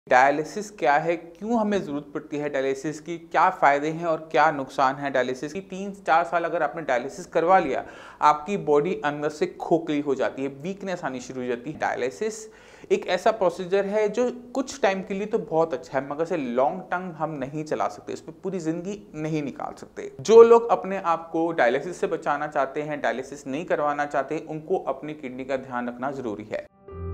Dialysis क्या है, क्यों हमें ज़रूरत पड़ती है डायलिसिस की, क्या फ़ायदे हैं और क्या नुकसान है डायलिसिस की। 3-4 साल अगर आपने डायलिसिस करवा लिया, आपकी बॉडी अंदर से खोखली हो जाती है, वीकनेस आनी शुरू हो जाती है। डायलिसिस एक ऐसा प्रोसीजर है जो कुछ टाइम के लिए तो बहुत अच्छा है, मगर से लॉन्ग टर्म हम नहीं चला सकते, इस पर पूरी ज़िंदगी नहीं निकाल सकते। जो लोग अपने आप को डायलिसिस से बचाना चाहते हैं, डायलिसिस नहीं करवाना चाहते, उनको अपनी किडनी का ध्यान रखना ज़रूरी है।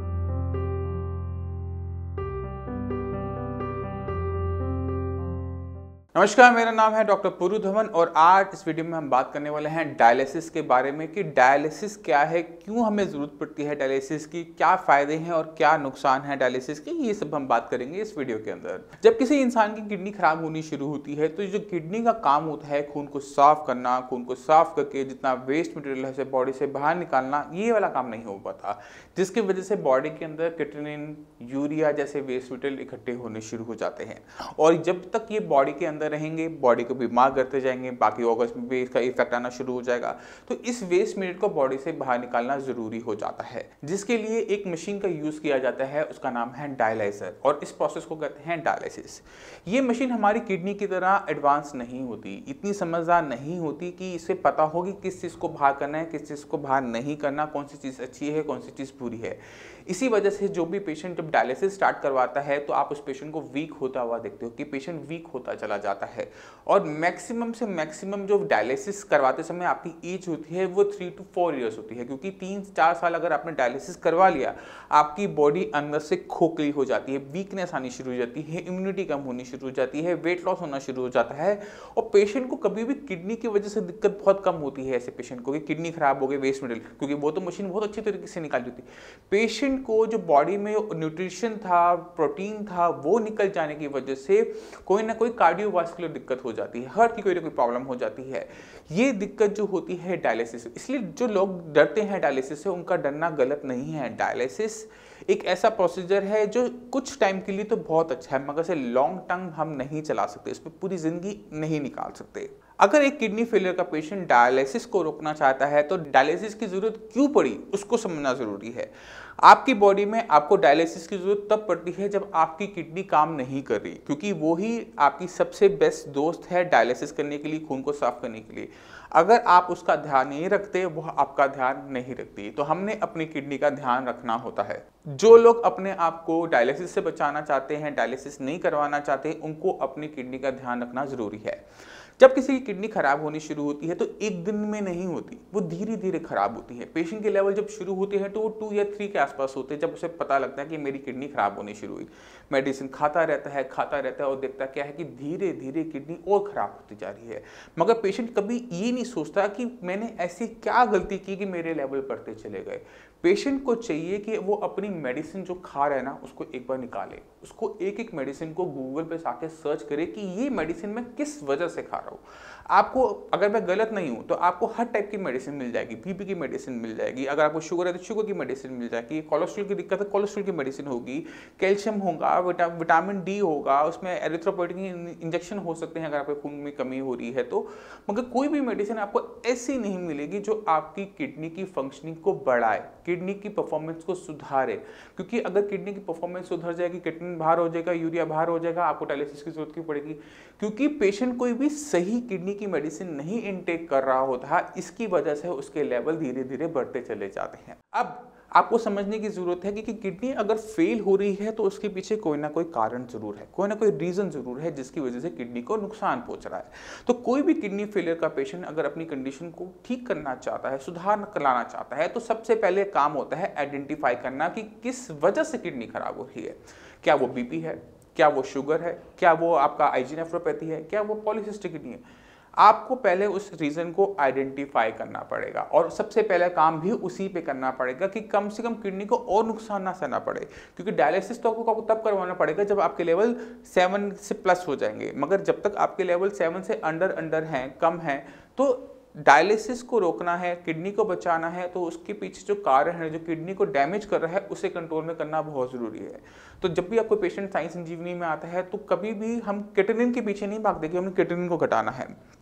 नमस्कार, मेरा नाम है डॉक्टर पुरु धवन और आज इस वीडियो में हम बात करने वाले हैं डायलिसिस के बारे में कि डायलिसिस क्या है, क्यों हमें ज़रूरत पड़ती है डायलिसिस की, क्या फ़ायदे हैं और क्या नुकसान है डायलिसिस के। ये सब हम बात करेंगे इस वीडियो के अंदर। जब किसी इंसान की किडनी खराब होनी शुरू होती है तो जो किडनी का काम होता है खून को साफ करना, खून को साफ करके जितना वेस्ट मटेरियल है उसे बॉडी से बाहर निकालना, ये वाला काम नहीं हो पाता, जिसकी वजह से बॉडी के अंदर क्रिएटिनिन, यूरिया जैसे वेस्ट मटेरियल इकट्ठे होने शुरू हो जाते हैं और जब तक ये बॉडी के अंदर रहेंगे बॉडी को बीमार करते जाएंगे, बाकी ऑर्गन्स में भी इसका इफेक्ट आना शुरू हो जाएगा। तो इस वेस्ट मटेरियल को बॉडी से बाहर निकालना जरूरी हो जाता है, जिसके लिए एक मशीन का यूज किया जाता है, उसका नाम है डायलाइजर और इस प्रोसेस को कहते हैं डायलिसिस। ये मशीन हमारी किडनी की तरह एडवांस नहीं होती, इतनी समझदार नहीं होती कि इसे पता हो कि किस चीज़ को बाहर करना है, किस चीज़ को बाहर नहीं करना, कौन सी चीज़ अच्छी है, कौन सी चीज़ बुरी है। इसी वजह से जो भी पेशेंट जब डायलिसिस स्टार्ट करवाता है तो आप उस पेशेंट को वीक होता हुआ देखते हो कि पेशेंट वीक होता चला जाता है और मैक्सिमम से मैक्सिमम जो डायलिसिस करवाते समय आपकी एज होती है वो 3 to 4 ईयर्स होती है, क्योंकि 3-4 साल अगर आपने डायलिसिस करवा लिया, आपकी बॉडी अंदर से खोखली हो जाती है, वीकनेस आनी शुरू हो जाती है, इम्यूनिटी कम होनी शुरू हो जाती है, वेट लॉस होना शुरू हो जाता है और पेशेंट को कभी भी किडनी की वजह से दिक्कत बहुत कम होती है। ऐसे पेशेंट को कि किडनी खराब हो गई, वेस्ट मटेरियल, क्योंकि वो तो मशीन बहुत अच्छी तरीके से निकाल देती है। पेशेंट को जो बॉडी में न्यूट्रिशन था, प्रोटीन था, वो निकल जाने की वजह से कोई ना कोई कार्डियोवास्कुलर दिक्कत हो जाती है, हार्ट की कोई ना कोई प्रॉब्लम हो जाती है। ये दिक्कत जो होती है डायलिसिस, इसलिए जो लोग डरते हैं डायलिसिस से, उनका डरना गलत नहीं है। डायलिसिस एक ऐसा प्रोसीजर है जो कुछ टाइम के लिए तो बहुत अच्छा है, मगर से लॉन्ग टर्म हम नहीं चला सकते, इस पर पूरी जिंदगी नहीं निकाल सकते। अगर एक किडनी फेलियर का पेशेंट डायलिसिस को रोकना चाहता है तो डायलिसिस की जरूरत क्यों पड़ी उसको समझना जरूरी है। आपकी बॉडी में आपको डायलिसिस की जरूरत तब पड़ती है जब आपकी किडनी काम नहीं कर रही, क्योंकि वो ही आपकी सबसे बेस्ट दोस्त है डायलिसिस करने के लिए, खून को साफ करने के लिए। अगर आप उसका ध्यान नहीं रखते, वो आपका ध्यान नहीं रखती, तो हमने अपनी किडनी का ध्यान रखना होता है। जो लोग अपने आप को डायलिसिस से बचाना चाहते हैं, डायलिसिस नहीं करवाना चाहते, उनको अपनी किडनी का ध्यान रखना जरूरी है। जब किसी की किडनी खराब होनी शुरू होती है तो एक दिन में नहीं होती, वो धीरे धीरे खराब होती है। पेशेंट के लेवल जब शुरू होते हैं तो वो 2 या 3 के आसपास होते हैं, जब उसे पता लगता है कि मेरी किडनी खराब होनी शुरू हुई। मेडिसिन खाता रहता है और देखता क्या है कि धीरे धीरे किडनी और खराब होती जा रही है, मगर पेशेंट कभी ये नहीं सोचता कि मैंने ऐसी क्या गलती की कि मेरे लेवल बढ़ते चले गए। पेशेंट को चाहिए कि वो अपनी मेडिसिन जो खा रहा है ना, उसको एक बार निकाले, उसको एक एक मेडिसिन को गूगल पे जाके सर्च करे कि ये मेडिसिन मैं किस वजह से खा रहा हूँ। आपको, अगर मैं गलत नहीं हूँ तो आपको हर टाइप की मेडिसिन मिल जाएगी, बीपी की मेडिसिन मिल जाएगी, अगर आपको शुगर है तो शुगर की मेडिसिन मिल जाएगी, कोलेस्ट्रॉल की दिक्कत है कोलेस्ट्रॉल की मेडिसिन होगी, कैल्शियम होगा, विटामिन डी होगा, उसमें एरिथ्रोपोइटिन इंजेक्शन हो सकते हैं अगर आपके खून में कमी हो रही है तो। मगर कोई भी मेडिसिन आपको ऐसी नहीं मिलेगी जो आपकी किडनी की फंक्शनिंग को बढ़ाए, किडनी की परफॉर्मेंस को सुधारे। क्योंकि अगर किडनी की परफॉर्मेंस सुधर जाएगी, क्रिएटिनिन बाहर हो जाएगा, यूरिया बाहर हो जाएगा, आपको डायलिसिस की जरूरत क्यों पड़ेगी? क्योंकि पेशेंट कोई भी सही किडनी की मेडिसिन नहीं इनटेक कर रहा होता, इसकी वजह से उसके लेवल धीरे धीरे बढ़ते चले जाते हैं। अब आपको समझने की जरूरत है कि किडनी अगर फेल हो रही है तो उसके पीछे कोई ना कोई कारण जरूर है, कोई ना कोई रीजन जरूर है जिसकी वजह से किडनी को नुकसान पहुंच रहा है। तो कोई भी किडनी फेलियर का पेशेंट अगर अपनी कंडीशन को ठीक करना चाहता है, सुधार लाना चाहता है, तो सबसे पहले काम होता है आइडेंटिफाई करना कि किस वजह से किडनी खराब हो रही है। क्या वो बीपी है, क्या वो शुगर है, क्या वो आपका आईजी नेफ्रोपैथी है, क्या वो पॉलीसिस्टिक किडनी है। आपको पहले उस रीजन को आइडेंटिफाई करना पड़ेगा और सबसे पहला काम भी उसी पे करना पड़ेगा कि कम से कम किडनी को और नुकसान ना सहना पड़े, क्योंकि डायलिसिस तो आपको तब करवाना पड़ेगा जब आपके लेवल 7 से प्लस हो जाएंगे, मगर जब तक आपके लेवल 7 से अंडर हैं, कम हैं, तो डायलिसिस को रोकना है, किडनी को बचाना है, तो उसके पीछे जो कारण है, जो किडनी को डैमेज कर रहा है, उसे कंट्रोल में करना बहुत जरूरी है। तो जब भी आपको पेशेंट साइंस इंजीनियरिंग में आता है तो कभी भी हम क्रिएटिनिन के पीछे नहीं भागते कि हमने क्रिएटिनिन को घटाना है।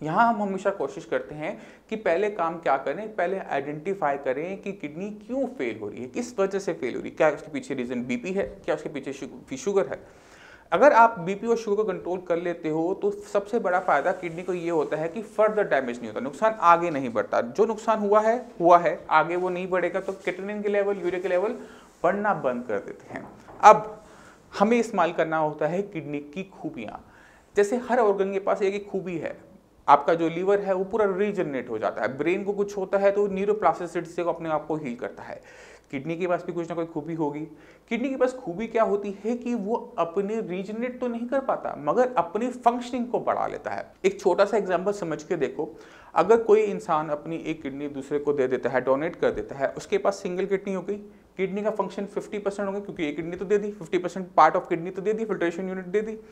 यहाँ हम हमेशा कोशिश करते हैं कि पहले काम क्या करें, पहले आइडेंटिफाई करें कि किडनी क्यों फेल हो रही है, किस वजह से फेल हो रही है, क्या उसके पीछे रीज़न बीपी है, क्या उसके पीछे शुगर है। अगर आप बीपी और शुगर को कंट्रोल कर लेते हो तो सबसे बड़ा फायदा किडनी को ये होता है कि फर्दर डैमेज नहीं होता, नुकसान आगे नहीं बढ़ता। जो नुकसान हुआ है आगे वो नहीं बढ़ेगा, तो क्रिएटिनिन के लेवल, यूरिया के लेवल बढ़ना बंद कर देते हैं। अब हमें इस्तेमाल करना होता है किडनी की खूबियाँ। जैसे हर ऑर्गन के पास एक खूबी है, आपका जो लीवर है वो पूरा रीजनरेट हो जाता है, ब्रेन को कुछ होता है तो न्यूरोप्लास्टिसिटी से अपने आप को हील करता है। किडनी के पास भी कुछ ना कोई खूबी होगी। किडनी के पास खूबी क्या होती है कि वो अपने रीजनरेट तो नहीं कर पाता मगर अपनी फंक्शनिंग को बढ़ा लेता है। एक छोटा सा एग्जांपल समझ के देखो, अगर कोई इंसान अपनी एक किडनी दूसरे को दे देता है, डोनेट कर देता है, उसके पास सिंगल किडनी हो गई, किडनी का फंक्शन 50% हो गया क्योंकि एक किडनी तो दे दी, 50% पार्ट ऑफ किडनी तो दे दी, फिल्ट्रेशन यूनिट दे दी।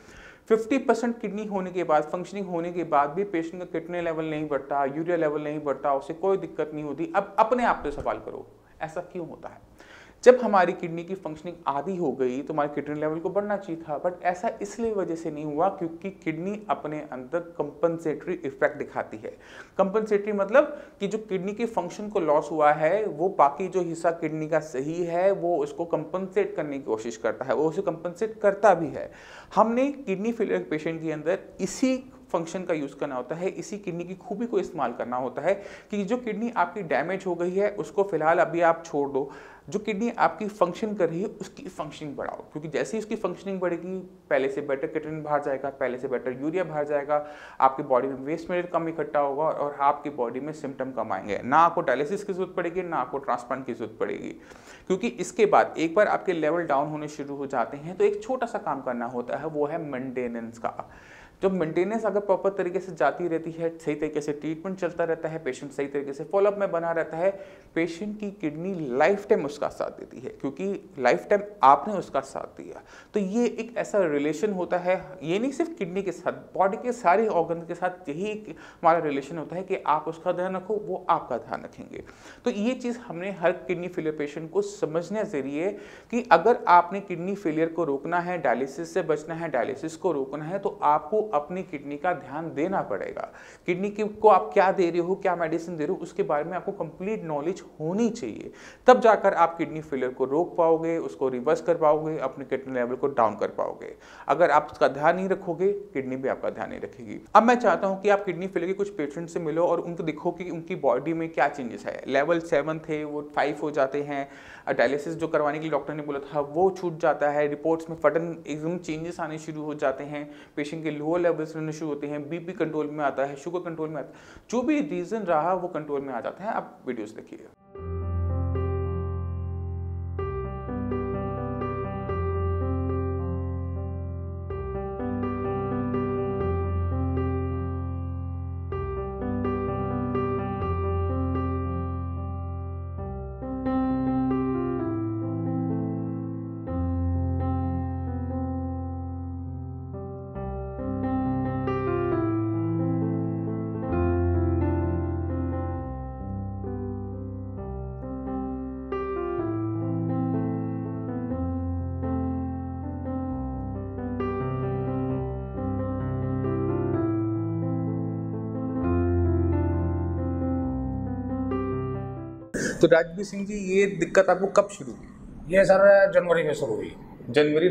50% किडनी होने के बाद, फंक्शनिंग होने के बाद भी पेशेंट का किडनी लेवल नहीं बढ़ता, यूरिया लेवल नहीं बढ़ता, उसे कोई दिक्कत नहीं होती। अब अपने आप से सवाल करो, ऐसा क्यों होता है? जब हमारी किडनी की फंक्शनिंग आधी हो गई तो हमारे किडनी लेवल को बढ़ना चाहिए था, बट ऐसा इसलिए वजह से नहीं हुआ क्योंकि किडनी अपने अंदर कंपनसेटरी इफेक्ट दिखाती है। कंपनसेटरी मतलब कि जो किडनी की फंक्शन को लॉस हुआ है वो बाकी जो हिस्सा किडनी का सही है वो उसको कंपनसेट करने की कोशिश करता है, वो उसे कंपनसेट करता भी है। हमने किडनी फेलियर पेशेंट के अंदर इसी फंक्शन का यूज़ करना होता है, इसी किडनी की खूबी को इस्तेमाल करना होता है कि जो किडनी आपकी डैमेज हो गई है उसको फिलहाल अभी आप छोड़ दो, जो किडनी आपकी फंक्शन कर रही है उसकी फंक्शनिंग बढ़ाओ, क्योंकि जैसे ही उसकी फंक्शनिंग बढ़ेगी पहले से बेटर क्रिएटिनिन बाहर जाएगा, पहले से बेटर यूरिया बाहर जाएगा, आपकी बॉडी में वेस्ट मटेरियल कम इकट्ठा होगा और आपकी बॉडी में सिम्टम कम आएंगे। ना आपको डायलिसिस की जरूरत पड़ेगी, ना आपको ट्रांसप्लांट की जरूरत पड़ेगी, क्योंकि इसके बाद एक बार आपके लेवल डाउन होने शुरू हो जाते हैं तो एक छोटा सा काम करना होता है, वो है मेंटेनेंस का। जब मेंटेनेंस अगर प्रॉपर तरीके से जाती रहती है, सही तरीके से ट्रीटमेंट चलता रहता है, पेशेंट सही तरीके से फॉलोअप में बना रहता है, पेशेंट की किडनी लाइफ टाइम उसका साथ देती है, क्योंकि लाइफ टाइम आपने उसका साथ दिया। तो ये एक ऐसा रिलेशन होता है, ये नहीं सिर्फ किडनी के साथ, बॉडी के सारे ऑर्गन के साथ यही हमारा रिलेशन होता है कि आप उसका ध्यान रखो, वो आपका ध्यान रखेंगे। तो ये चीज़ हमने हर किडनी फेलियर पेशेंट को समझने जरिए कि अगर आपने किडनी फेलियर को रोकना है, डायलिसिस से बचना है, डायलिसिस को रोकना है, तो आपको अपनी किडनी का ध्यान देना पड़ेगा। किडनी को आप क्या दे रहे हो, क्या मेडिसिन दे रहे हो, उसके बारे में आपको कंप्लीट नॉलेज होनी चाहिए, तब जाकर आप किडनी फेलियर को रोक पाओगे, उसको रिवर्स कर पाओगे, अपने किडनी लेवल को डाउन कर पाओगे। अगर आप उसका ध्यान नहीं रखोगे, किडनी भी आपका ध्यान नहीं रखेगी। अब मैं चाहता हूं कि आप किडनी फेलियर के कुछ पेशेंट से मिलो और उनको देखो कि उनकी बॉडी में क्या चेंजेस है। लेवल 7 थे वो 5 हो जाते हैं, डायलिसिस जो करवाने के लिए डॉक्टर ने बोला था वो छूट जाता है, रिपोर्ट्स में फटन एकदम चेंजेस आने शुरू हो जाते हैं, पेशेंट के लोअर लेवल्स रहने शुरू होते हैं, बीपी कंट्रोल में आता है, शुगर कंट्रोल में आता है, जो भी रीजन रहा वो कंट्रोल में आ जाता है। आप वीडियोस देखिए। तो राजवीर सिंह जी, ये दिक्कत आपको कब शुरू हुई? ये सर जनवरी में शुरू हुई, जनवरी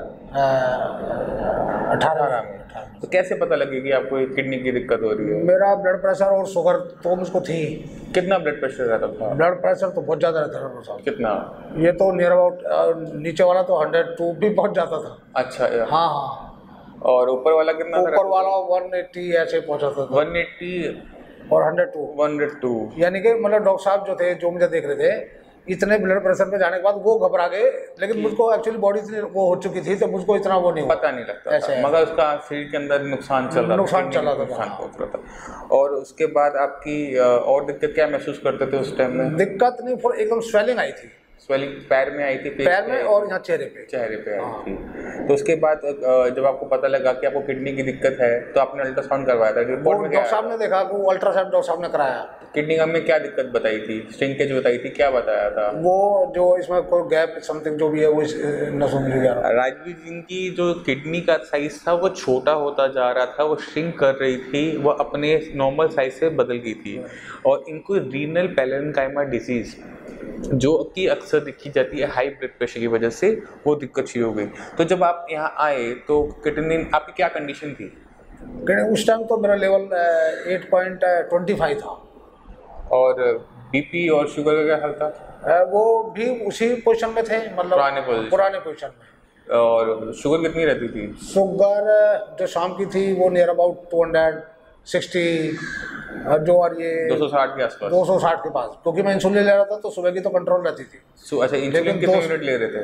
2018 में। तो कैसे पता लगे कि आपको किडनी की दिक्कत हो रही है? मेरा ब्लड प्रेशर और शुगर तो मुझको थी। कितना ब्लड प्रेशर रहता था? ब्लड प्रेशर तो बहुत ज़्यादा रहता था साहब। कितना? ये तो नियर अबाउट नीचे वाला तो 102 भी पहुँच जाता था। अच्छा, हाँ। और ऊपर वाला कितना? ऊपर वाला 180 ऐसे पहुँचाता था। 180 और 102। यानी कि मतलब डॉक्टर साहब जो थे, जो मुझे देख रहे थे, इतने ब्लड प्रेशर पे जाने के बाद वो घबरा गए, लेकिन मुझको एक्चुअली बॉडी इतनी वो हो चुकी थी तो मुझको इतना वो नहीं पता नहीं लगता था, मगर उसका शरीर के अंदर नुकसान चल रहा था, नुकसान पहुंच रहा था। और उसके बाद आपकी और दिक्कत क्या महसूस करते थे उस टाइम में? दिक्कत नहीं, फिर एकदम स्वेलिंग आई थी। स्वेलिंग पैर में आई थी, पैर में और यहाँ चेहरे पे आई थी। तो उसके बाद जब आपको पता लगा कि आपको किडनी की दिक्कत है तो आपने अल्ट्रासाउंड करवाया था, रिपोर्ट में डॉक्टर साहब ने देखा कि वो अल्ट्रासाउंड डॉक्टर साहब ने कराया। किडनी में क्या दिक्कत बताई थी, श्रिंकेज बताई थी, क्या बताया था? वो जो इसमें कोई गैप समथिंग जो भी है वो नसों में जा रहा। राजवीर जी की जो किडनी का साइज था वो छोटा होता जा रहा था, वो श्रिंक कर रही थी, वो अपने नॉर्मल साइज से बदल गई थी। और इनको रीनल पैरेन्काइमा डिजीज़ जो कि अक्सर देखी जाती है हाई ब्लड प्रेशर की वजह से, वो दिक्कत शुरू हो गई। तो जब आप यहाँ आए तो किडनी आपकी क्या कंडीशन थी? उस टाइम तो मेरा लेवल 8.25 था। और बीपी और शुगर का क्या हाल था? वो भी उसी पोजीशन में थे, मतलब पुराने पोजीशन में। और शुगर कितनी रहती थी? शुगर जो शाम की थी वो नियर अबाउट 260, जो और ये 260 के आसपास, 260 के पास, क्योंकि मैं इंसुलिन ले रहा था तो सुबह की तो कंट्रोल रहती थी। अच्छा, इंसुलिन कितने यूनिट ले रहे थे?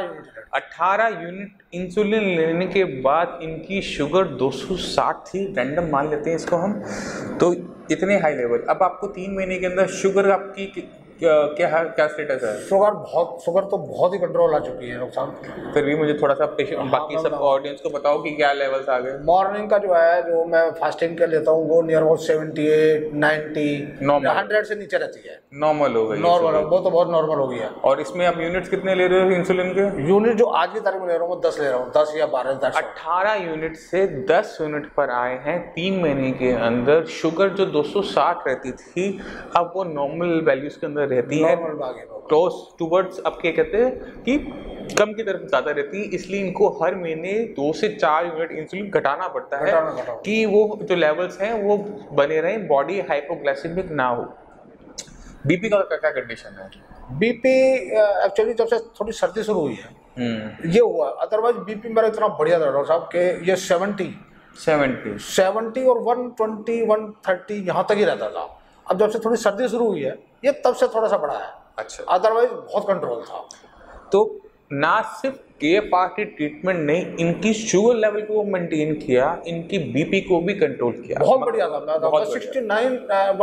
18 यूनिट इंसुलिन लेने के बाद इनकी शुगर 260 थी, रैंडम मान लेते हैं इसको हम, तो इतने हाई लेवल। अब आपको 3 महीने के अंदर शुगर आपकी क्या स्टेटस है? शुगर तो बहुत ही कंट्रोल आ चुकी है डॉक्टर साहब। फिर भी मुझे थोड़ा सा बाकी सब ऑडियंस को बताओ कि क्या लेवल्स आ गए। मॉर्निंग का जो है, जो मैं फास्टिंग के लेता हूँ, वो नियर अबाउट 78, 90, 100 से नीचे रहती है। नॉर्मल हो गई? नॉर्मल, वो तो बहुत नॉर्मल हो गया। और इसमें आप यूनिट्स कितने ले रहे हो इंसुलिन के? यूनिट जो आज की तारीख में ले रहा हूँ 10 ले रहा हूँ, 10 या 12, 18 यूनिट से 10 यूनिट पर आए हैं 3 महीने के अंदर। शुगर जो 260 रहती थी अब वो नॉर्मल वैल्यूज के अंदर रहती है, क्लोज टूवर्ड्स, अब क्या कहते हैं कि कम की तरफ ज़्यादा रहती है। इसलिए इनको हर महीने 2 से 4 यूनिट इंसुलिन घटाना पड़ता है कि वो जो लेवल्स हैं वो बने रहें, बॉडी हाइपोग्लाइसेमिक ना हो। बीपी का क्या कंडीशन है? बीपी एक्चुअली जब से थोड़ी सर्दी शुरू हुई है ये हुआ, अदरवाइज बीपी मेरा इतना बढ़िया था डॉक्टर साहब के ये 70 और 120, 130 यहाँ तक ही रहता था। अब जब से थोड़ी सर्दी शुरू हुई है ये तब से थोड़ा सा बढ़ा है। अच्छा, अदरवाइज बहुत कंट्रोल था। तो ना सिर्फ KFR की ट्रीटमेंट ने इनकी शुगर लेवल को मेंटेन किया, इनकी बीपी को भी कंट्रोल किया। बहुत बढ़िया था। 69,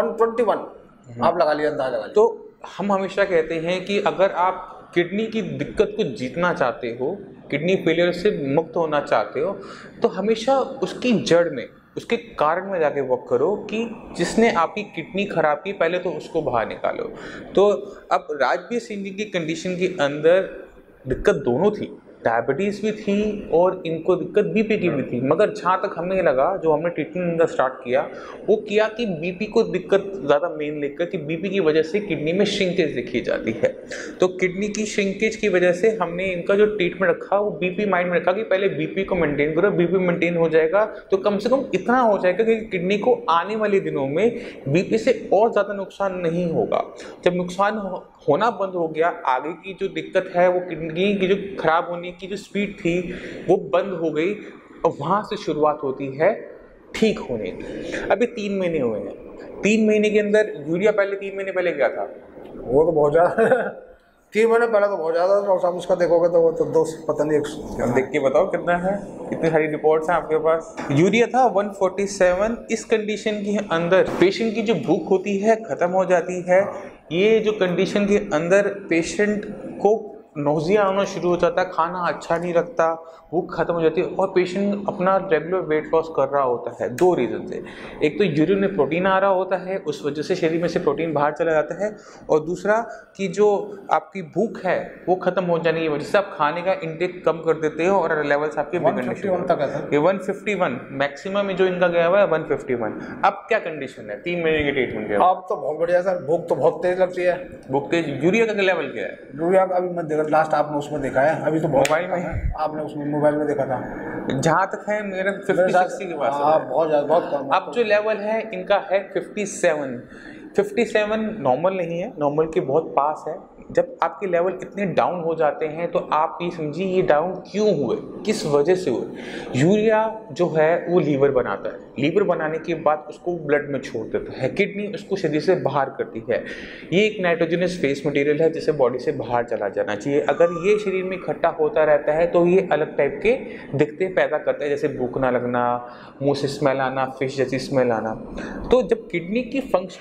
121 आप लगा लिया, अंदाजा लगा लिया। तो हम हमेशा कहते हैं कि अगर आप किडनी की दिक्कत को जीतना चाहते हो, किडनी फेलियर से मुक्त होना चाहते हो, तो हमेशा उसकी जड़ में, उसके कारण में जाके वर्क करो कि जिसने आपकी किडनी खराब की पहले तो उसको बाहर निकालो। तो अब राजवीर सिंह जी की कंडीशन के अंदर दिक्कत दोनों थी, डायबिटीज़ भी थी और इनको दिक्कत बीपी की भी थी। मगर जहाँ तक हमें लगा, जो हमने ट्रीटमेंट इनका स्टार्ट किया वो किया कि बीपी को दिक्कत ज़्यादा मेन लेकर कि बीपी की वजह से किडनी में श्रिंकेज देखी जाती है। तो किडनी की श्रिंकेज की वजह से हमने इनका जो ट्रीटमेंट रखा वो बीपी माइंड में रखा कि पहले बीपी को मेंटेन करो, बीपी मेंटेन हो जाएगा तो कम से कम इतना हो जाएगा कि किडनी को आने वाले दिनों में बीपी से और ज़्यादा नुकसान नहीं होगा। जब नुकसान होना बंद हो गया, आगे की जो दिक्कत है वो किडनी की जो खराब होने की जो स्पीड थी वो बंद हो गई और वहाँ से शुरुआत होती है ठीक होने की। अभी 3 महीने हुए हैं, 3 महीने के अंदर यूरिया पहले 3 महीने पहले क्या था? वो तो बहुत ज़्यादा 3 महीने पहले तो बहुत ज़्यादा था। आप उसका देखोगे तो वो तो 2 पता नहीं, देख के बताओ कितना है, इतनी सारी रिपोर्ट्स हैं आपके पास। यूरिया था 147। इस कंडीशन के अंदर पेशेंट की जो भूख होती है ख़त्म हो जाती है। ये जो कंडीशन के अंदर पेशेंट को नोजिया आना शुरू हो जाता है, खाना अच्छा नहीं लगता, भूख खत्म हो जाती है और पेशेंट अपना रेगुलर वेट लॉस कर रहा होता है। 2 रीज़न से, एक तो यूरिन में प्रोटीन आ रहा होता है, उस वजह से शरीर में से प्रोटीन बाहर चला जाता है, और दूसरा कि जो आपकी भूख है वो खत्म हो जाने की वजह से आप खाने का इंटेक कम कर देते हो और लेवल्स आपके 151 तक है। ये 151 मैक्सिमम जो इनका गया हुआ है 151। अब क्या कंडीशन है 3 महीने की ट्रीटमेंट के? अब तो बहुत बढ़िया सर, भूख तो बहुत तेज लगती है। भूख तेज। यूरिया का लेवल क्या है? यूरिया का अभी मैं देखा, लास्ट आपने उसमें देखा है, अभी तो मोबाइल में है, आपने उसमें मोबाइल में देखा था। जहाँ तक है मेरे 50-60 के पास है। बहुत ज़्यादा, बहुत कम। अब जो लेवल है इनका है 57 नॉर्मल नहीं है, नॉर्मल के बहुत पास है। जब आपके लेवल इतने डाउन हो जाते हैं तो आप ये समझिए ये डाउन क्यों हुए, किस वजह से हुए। यूरिया जो है वो लीवर बनाता है, लीवर बनाने के बाद उसको ब्लड में छोड़ देता है, किडनी उसको शरीर से बाहर करती है। ये एक नाइट्रोजनस फेस मटेरियल है जिसे बॉडी से बाहर चला जाना चाहिए। अगर ये शरीर में इकट्ठा होता रहता है तो ये अलग टाइप के दिक्कतें पैदा करता है, जैसे भूख ना लगना, मुँह से स्मेल आना, फिश जैसी स्मेल आना। तो जब किडनी की फंक्शनिंग फास्ट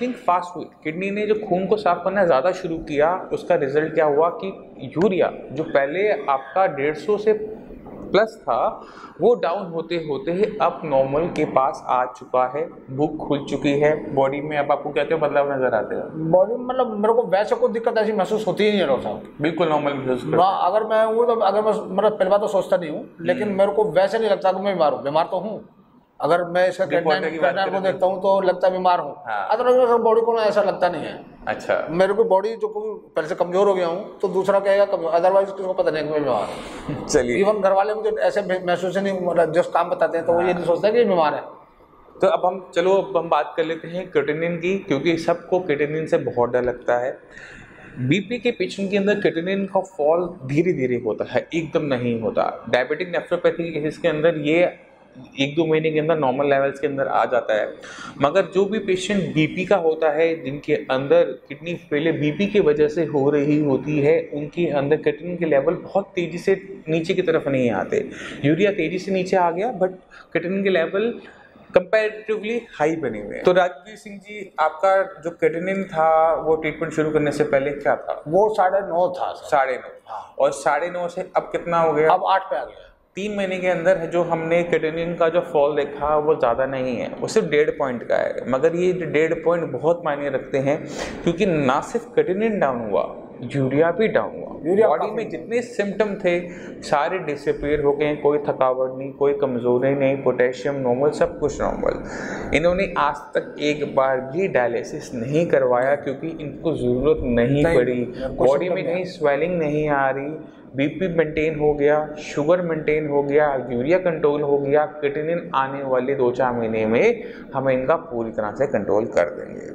फास्ट हुई, किडनी ने जो खून को साफ करना ज़्यादा शुरू किया, उसका रिजल्ट क्या हुआ कि यूरिया जो पहले आपका 150 से प्लस था वो डाउन होते होते ही अब नॉर्मल के पास आ चुका है, भूख खुल चुकी है बॉडी में। अब आपको क्या क्या बदलाव नजर आते हैं बॉडी में? मतलब मेरे को वैसे कोई दिक्कत ऐसी महसूस होती ही नहीं है डॉक्टर साहब, बिल्कुल नॉर्मल महसूस करते हैं। अगर मैं हूँ तो अगर मैं मतलब पहली बार तो सोचता नहीं हूँ, लेकिन मेरे को वैसे नहीं लगता कि मैं बीमार हूँ। बीमार तो हूँ, अगर मैं इसका कैटनाइन को देखता हूँ तो लगता है बीमार हूँ, अदरवाइज बॉडी को ना ऐसा लगता नहीं है। अच्छा, मेरे को बॉडी जो पहले से कमजोर हो गया हूँ तो दूसरा कहेगा कमजोर, अदरवाइज किसी को पता नहीं कि मैं बीमार हूँ। चलिए, इवन घर वाले मुझे ऐसे महसूस ही नहीं, मतलब जो काम बताते हैं तो वो ये नहीं सोचते कि बीमार है। तो अब हम बात कर लेते हैं क्रिएटिनिन की, क्योंकि सबको क्रिएटिनिन से बहुत डर लगता है। बीपी के पेशेंट के अंदर क्रिएटिनिन का फॉल धीरे धीरे होता है, एकदम नहीं होता। डायबिटिक नेफ्रोपैथी के केसेस के अंदर ये 1-2 महीने के अंदर नॉर्मल लेवल्स के अंदर आ जाता है। मगर जो भी पेशेंट बीपी का होता है, जिनके अंदर किडनी फेलियर बीपी की वजह से हो रही होती है, उनके अंदर क्रिएटिनिन के लेवल बहुत तेज़ी से नीचे की तरफ नहीं आते। यूरिया तेज़ी से नीचे आ गया, बट क्रिएटिनिन के लेवल कंपैरेटिवली हाई बने हुए हैं। तो राजवीर सिंह जी, आपका जो क्रिएटिनिन था वो ट्रीटमेंट शुरू करने से पहले क्या था? वो 9.5 था। 9.5, और 9.5 से अब कितना हो गया? अब 8 पे आ गया। 3 महीने के अंदर जो हमने क्रिएटिनिन का जो फॉल देखा वो ज़्यादा नहीं है, वो सिर्फ 1.5 पॉइंट का है। मगर ये 1.5 पॉइंट बहुत मायने रखते हैं, क्योंकि ना सिर्फ क्रिएटिनिन डाउन हुआ, यूरिया भी डाउन हुआ। बॉडी में जितने सिम्टम थे सारे डिसअपीयर हो गए। कोई थकावट नहीं, कोई कमजोरी नहीं, पोटेशियम नॉर्मल, सब कुछ नॉर्मल। इन्होंने आज तक एक बार भी डायलिसिस नहीं करवाया, क्योंकि इनको ज़रूरत नहीं पड़ी। बॉडी में कहीं स्वेलिंग नहीं आ रही, बीपी मेंटेन हो गया, शुगर मेंटेन हो गया, यूरिया कंट्रोल हो गया। क्रिएटिनिन आने वाले 2-4 महीने में हम इनका पूरी तरह से कंट्रोल कर देंगे।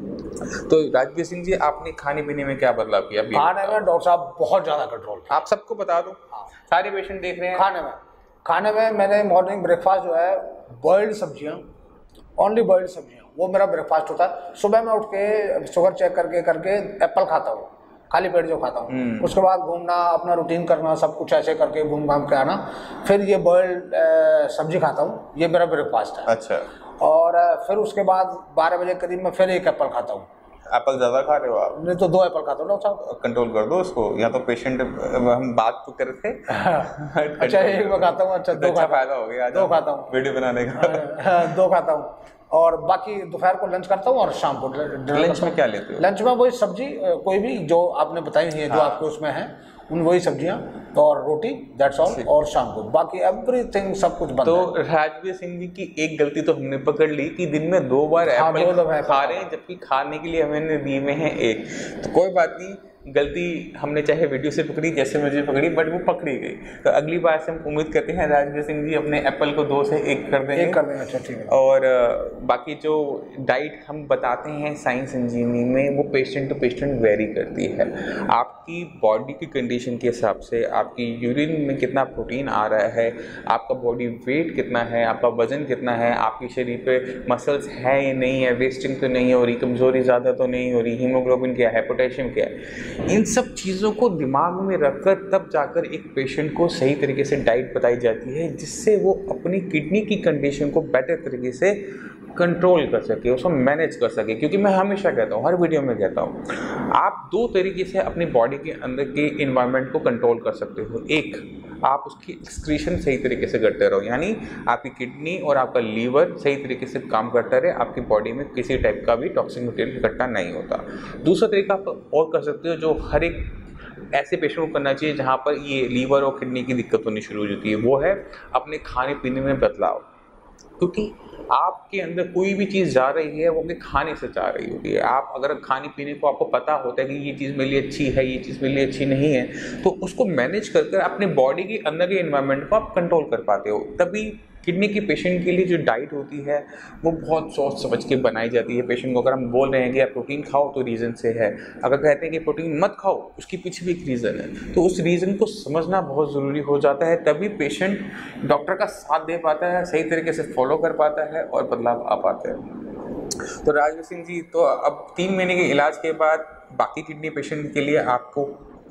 तो राजवीर सिंह जी, आपने खाने पीने में क्या बदलाव किया? खाने में डॉक्टर साहब बहुत ज़्यादा कंट्रोल। आप सबको बता दो, सारे पेशेंट देख रहे हैं। खाने में मैंने मॉर्निंग ब्रेकफास्ट जो है बॉइल्ड सब्जियाँ, ओनली बॉइल्ड सब्जियाँ, वो मेरा ब्रेकफास्ट होता है। सुबह मैं उठ के शुगर चेक करके एप्पल खाता हूँ, खाली पेट जो खाता हूँ। उसके बाद घूमना, अपना रूटीन करना, सब कुछ ऐसे करके घूम घाम के आना, फिर ये बॉइल्ड सब्जी खाता हूँ, ये मेरा ब्रेकफास्ट है। अच्छा। और फिर उसके बाद 12 बजे करीब मैं फिर एक एप्पल खाता हूँ। एप्पल ज़्यादा खा रहे हो आप? नहीं तो 2 एप्पल खाता हूँ डॉक्टर साहब। कंट्रोल कर दो उसको, या तो पेशेंट, हम बात तो कर रहे थे। अच्छा, एक मैं खाता हूँ। अच्छा, 2 फायदा हो गया, 2 खाता हूँ वीडियो बनाने का। 2 खाता हूँ, और बाकी दोपहर को लंच करता हूँ और शाम को लंच में क्या लेते हो? लंच में वही सब्जी, कोई भी जो आपने बताई है, जो आपके उसमें है, उन वही सब्जियां और रोटी, दैट्स ऑल। और शाम को बाकी एवरीथिंग सब कुछ बनता है। तो राजवीर सिंह जी की एक गलती तो हमने पकड़ ली कि दिन में 2 बार एप्पल खा रहे हैं, जबकि खाने के लिए हमें दिए में है 1। तो कोई बात नहीं, गलती हमने चाहे वीडियो से पकड़ी, जैसे मुझे पकड़ी, बट वो पकड़ी गई। तो अगली बार से हम उम्मीद करते हैं राजवीर सिंह जी अपने एप्पल को 2 से 1 कर देंगे। अच्छा, ठीक है। और बाकी जो डाइट हम बताते हैं साइंस इंजीनियरिंग में, वो पेशेंट टू पेशेंट वेरी करती है। आपकी बॉडी की कंडीशन के हिसाब से, आपकी यूरिन में कितना प्रोटीन आ रहा है, आपका बॉडी वेट कितना है, आपका वजन कितना है, आपके शरीर पे मसल्स है या नहीं है, वेस्टिंग तो नहीं हो रही, कमज़ोरी ज़्यादा तो नहीं हो रही, हीमोग्लोबिन क्या है, पोटेशियम क्या है, इन सब चीज़ों को दिमाग में रखकर तब जाकर एक पेशेंट को सही तरीके से डाइट बताई जाती है, जिससे वो अपनी किडनी की कंडीशन को बेटर तरीके से कंट्रोल कर सके, उसको मैनेज कर सके। क्योंकि मैं हमेशा कहता हूँ, हर वीडियो में कहता हूँ, आप 2 तरीके से अपनी बॉडी के अंदर के इन्वायरमेंट को कंट्रोल कर सकते हो। एक, आप उसकी एक्सक्रीशन सही तरीके से करते रहो, यानी आपकी किडनी और आपका लीवर सही तरीके से काम करता रहे, आपकी बॉडी में किसी टाइप का भी टॉक्सिक मटेरियल इकट्ठा नहीं होता। दूसरा तरीका आप और कर सकते हो, जो हर एक ऐसे पेशेंट को करना चाहिए जहाँ पर ये लीवर और किडनी की दिक्कत होनी शुरू हो जाती है, वो है अपने खाने पीने में बदलाव। क्योंकि आपके अंदर कोई भी चीज़ जा रही है, वो अपने खाने से जा रही होती है। आप अगर खाने पीने को आपको पता होता है कि ये चीज़ मेरे लिए अच्छी है, ये चीज़ मेरे लिए अच्छी नहीं है, तो उसको मैनेज कर अपने बॉडी के अंदर के एनवायरनमेंट को आप कंट्रोल कर पाते हो। तभी किडनी के पेशेंट के लिए जो डाइट होती है वो बहुत सोच समझ के बनाई जाती है। पेशेंट को अगर हम बोल रहे हैं कि आप प्रोटीन खाओ तो रीज़न से है, अगर कहते हैं कि प्रोटीन मत खाओ उसके पीछे भी एक रीज़न है, तो उस रीज़न को समझना बहुत ज़रूरी हो जाता है। तभी पेशेंट डॉक्टर का साथ दे पाता है, सही तरीके से फॉलो कर पाता है और बदलाव आ पाते हैं। तो राजवीर सिंह जी, तो अब 3 महीने के इलाज के बाद बाकी किडनी पेशेंट के लिए आपको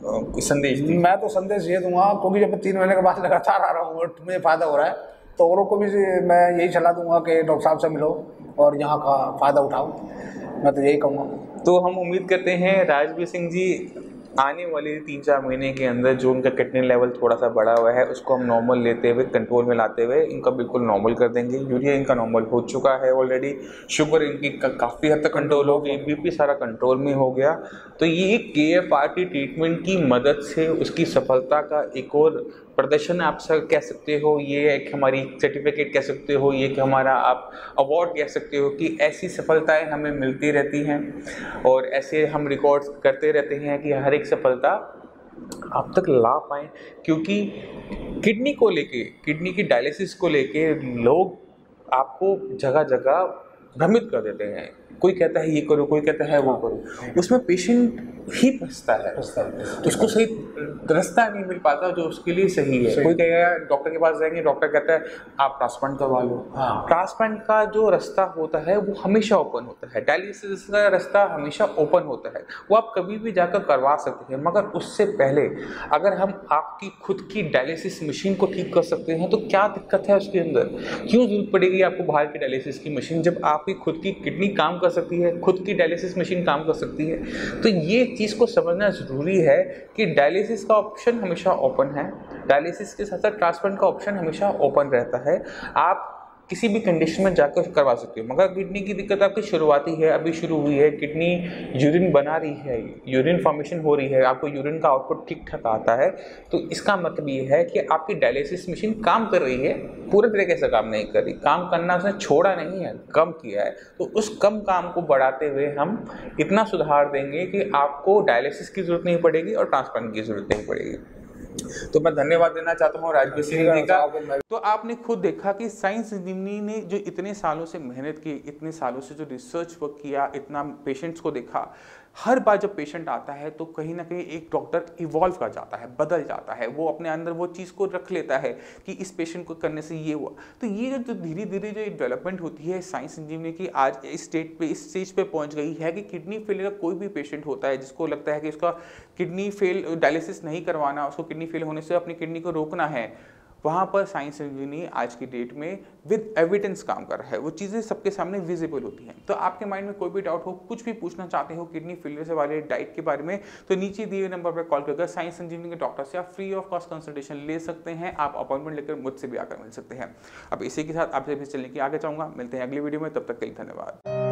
संदेश दी? मैं तो संदेश ये दूंगा, क्योंकि जब 3 महीने के बाद लगातार आ रहा हूँ और मुझे फ़ायदा हो रहा है, तो औरों को भी मैं यही सलाह दूंगा कि डॉक्टर साहब से मिलो और यहाँ का फ़ायदा उठाओ। मैं तो यही कहूँगा। तो हम उम्मीद करते हैं राजवीर सिंह जी आने वाले 3-4 महीने के अंदर जो उनका किडनी लेवल थोड़ा सा बढ़ा हुआ है उसको हम नॉर्मल लेते हुए, कंट्रोल में लाते हुए इनका बिल्कुल नॉर्मल कर देंगे। यूरिया इनका नॉर्मल हो चुका है ऑलरेडी, शुगर इनकी काफ़ी हद तक कंट्रोल हो गई, बीपी सारा कंट्रोल में हो गया। तो ये KFRT ट्रीटमेंट की मदद से उसकी सफलता का एक और प्रदर्शन आप कह सकते हो, ये एक हमारी सर्टिफिकेट कह सकते हो, ये कि हमारा आप अवार्ड कह सकते हो कि ऐसी सफलताएं हमें मिलती रहती हैं और ऐसे हम रिकॉर्ड्स करते रहते हैं कि हर एक सफलता आप तक ला पाएँ। क्योंकि किडनी को लेके, किडनी की डायलिसिस को लेके लोग आपको जगह जगह भ्रमित कर देते हैं। कोई कहता है ये करो, कोई कहता है वो करो, उसमें पेशेंट ही फंसता है, उसको सही रास्ता नहीं मिल पाता जो उसके लिए सही है। कोई कहेगा डॉक्टर के पास जाएंगे, डॉक्टर कहता है आप ट्रांसप्लांट करवा लो। ट्रांसप्लांट का जो रास्ता होता है वो हमेशा ओपन होता है, डायलिसिस का रास्ता हमेशा ओपन होता है, वो आप कभी भी जाकर करवा सकते हैं। मगर उससे पहले अगर हम आपकी खुद की डायलिसिस मशीन को ठीक कर सकते हैं तो क्या दिक्कत है उसके अंदर? क्यों जरूरत पड़ेगी आपको बाहर की डायलिसिस की मशीन जब आपकी खुद की किडनी काम कर सकती है, खुद की डायलिसिस मशीन काम कर सकती है? तो ये चीज़ को समझना ज़रूरी है कि डायलिसिस का ऑप्शन हमेशा ओपन है, डायलिसिस के साथ साथ ट्रांसप्लांट का ऑप्शन हमेशा ओपन रहता है। आप किसी भी कंडीशन में जाकर करवा सकते हो। मगर किडनी की दिक्कत आपकी शुरुआती है, अभी शुरू हुई है, किडनी यूरिन बना रही है, यूरिन फॉर्मेशन हो रही है, आपको यूरिन का आउटपुट ठीक ठाक आता है, तो इसका मतलब ये है कि आपकी डायलिसिस मशीन काम कर रही है, पूरे तरीके से काम नहीं कर रही। काम करना उसने छोड़ा नहीं है, कम किया है। तो उस कम काम को बढ़ाते हुए हम इतना सुधार देंगे कि आपको डायलिसिस की जरूरत नहीं पड़ेगी और ट्रांसप्लांट की जरूरत नहीं पड़ेगी। तो मैं धन्यवाद देना चाहता हूँ राजवीर सिंह जी का। तो आपने खुद देखा कि साइंस इंजीनियरिंग ने जो इतने सालों से मेहनत की, इतने सालों से जो रिसर्च वर्क किया, इतना पेशेंट्स को देखा, हर बार जब पेशेंट आता है तो कहीं ना कहीं एक डॉक्टर इवॉल्व कर जाता है, बदल जाता है, वो अपने अंदर वो चीज़ को रख लेता है कि इस पेशेंट को करने से ये हुआ। तो ये जो धीरे धीरे जो डेवलपमेंट होती है साइंस इंजीनियरिंग की, आज इस स्टेज पे पहुंच गई है कि किडनी फेलियर का कोई भी पेशेंट होता है जिसको लगता है कि उसका किडनी फेल, डायलिसिस नहीं करवाना, उसको किडनी फेल होने से अपनी किडनी को रोकना है, वहाँ पर साइंस इंजीनियरिंग आज की डेट में विद एविडेंस काम कर रहा है। वो चीज़ें सबके सामने विजिबल होती हैं। तो आपके माइंड में कोई भी डाउट हो, कुछ भी पूछना चाहते हो किडनी फेलियर से वाले डाइट के बारे में, तो नीचे दिए हुए नंबर पर कॉल करके साइंस इंजीनियरिंग के डॉक्टर से आप फ्री ऑफ कॉस्ट कंसल्टेशन ले सकते हैं। आप अपॉइंटमेंट लेकर मुझसे भी आकर मिल सकते हैं। अब इसी के साथ आपसे भी चलने की आगे चाहूँगा। मिलते हैं अगली वीडियो में, तब तक के लिए धन्यवाद।